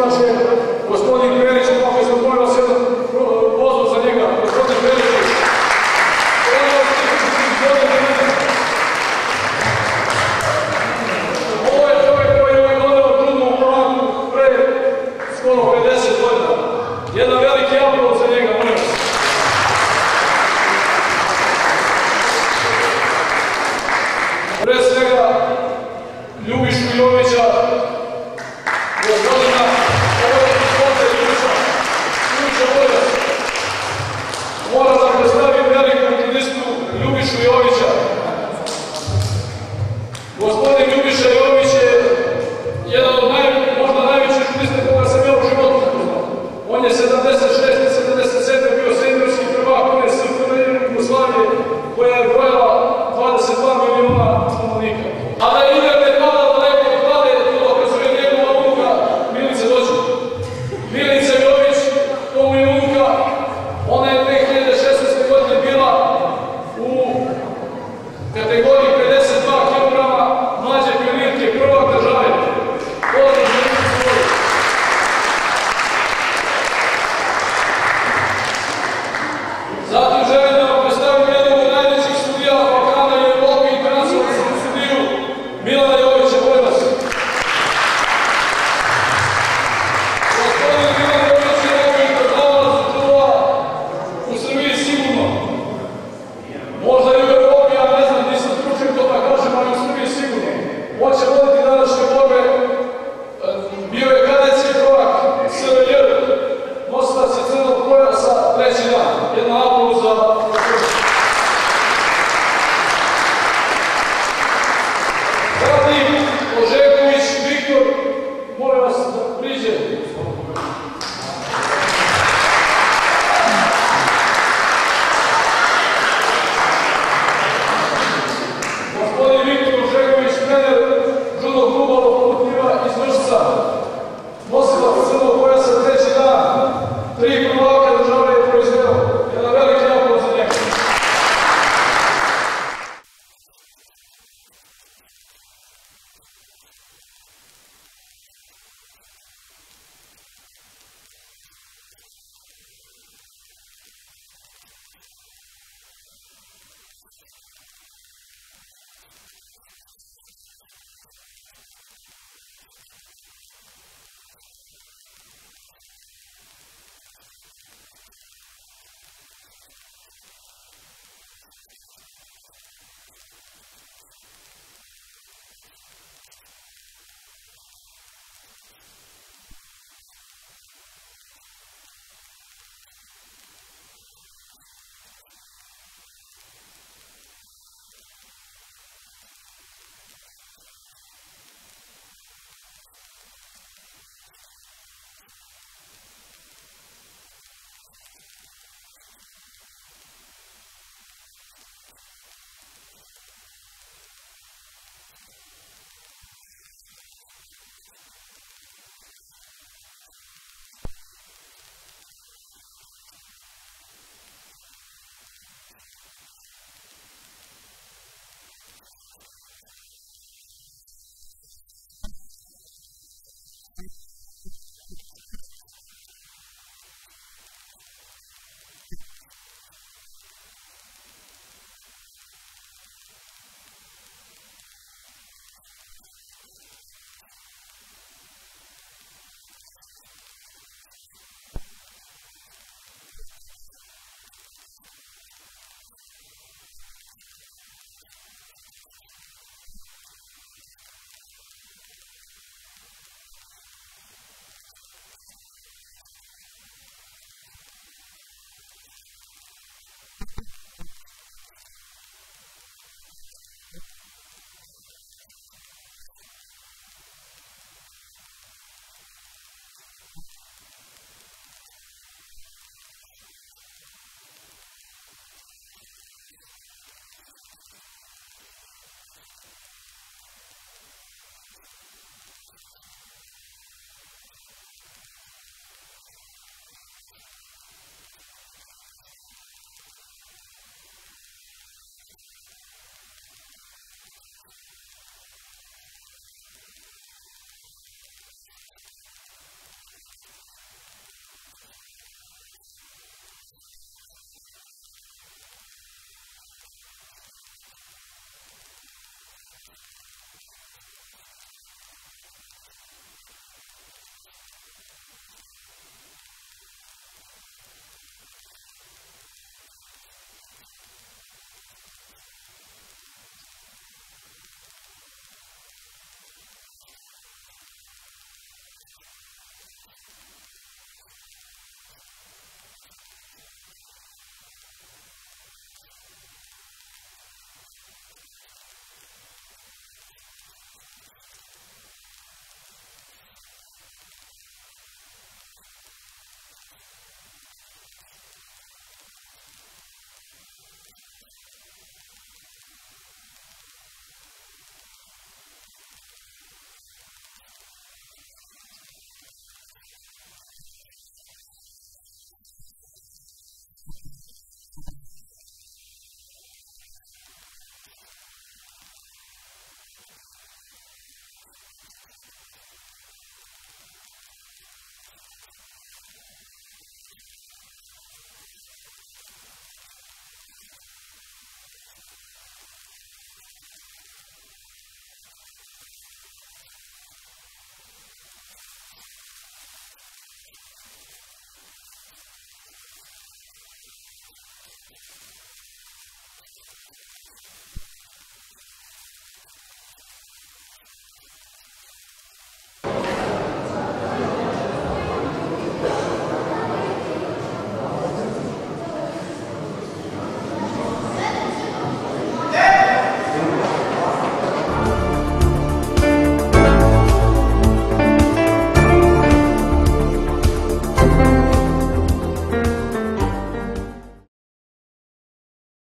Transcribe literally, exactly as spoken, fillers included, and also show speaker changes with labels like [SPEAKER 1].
[SPEAKER 1] će gospodin Perić, kako smo molim vas jedan pozdrav za njega, gospodin Perić. Ovo je čovjek koji je doneo trudnu u prvaku pre skoro pedeset godina. Jedan veliki aplauz za njega, molim vas. Pre svega, Ljubišu Jovića, gospodina, ovo je gospodin Ljubiša, Ljubiša Vojac. Moram da predstavim veliku listu Ljubišu Jovića. Gospodin Ljubiša Jović je jedan od možda najvećih lista koga sam ja u životu upoznao. On je sedamdeset šeste sedamdeset sedme bio seniorski prvak one S F R J Jugoslavije koja je brojala dvadeset dva miliona stanovnika. A da je Iver ne pada daleko od vlade, to dokazuje njegova unuka Milica Dođe. Milica Jović, to mu je unuka, ona je dve hiljade šesnaeste. godine bila u kategoriji pedeset dva kilograma mlađe pionirke, prvak države. Pozdrav Milica Jović. Zatim želim da vam predstavim jednog od najvećih sudija Balkana i Evrope i transformacijsku sudiju Milana Jovića Vojvas. Gospodin Milan Jović je rekao i predavalac sudova u Srbiji sigurno. Možda i u Evropi, ja ne znam, nisam stručan to da kažem, ali u Srbiji sigurno. On će voditi današnje borbe. Bio je kadetski prvak S R J, nosilac je crnog pojasa treći dan. Jedna aplauz za... Zatim, Ožeković Viktor, molim vas da priđe. Gospodin Viktor Ožeković, trener judo kluba Lokomotiva iz Vršca. Nosilac crnog pojasa treći dan. Tri prvaka države je proizveo. Jedan veliki aplauz za njega.